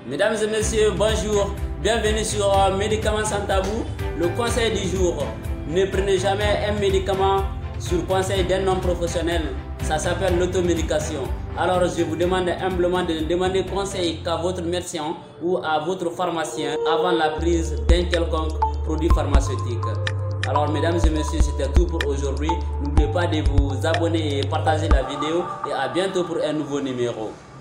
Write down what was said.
Mesdames et messieurs, bonjour. Bienvenue sur Médicaments sans tabou. Le conseil du jour, ne prenez jamais un médicament sur conseil d'un homme professionnel. Ça s'appelle l'automédication. Alors je vous demande humblement de demander conseil qu'à votre médecin ou à votre pharmacien avant la prise d'un quelconque produit pharmaceutique. Alors mesdames et messieurs, c'était tout pour aujourd'hui. N'oubliez pas de vous abonner et partager la vidéo et à bientôt pour un nouveau numéro.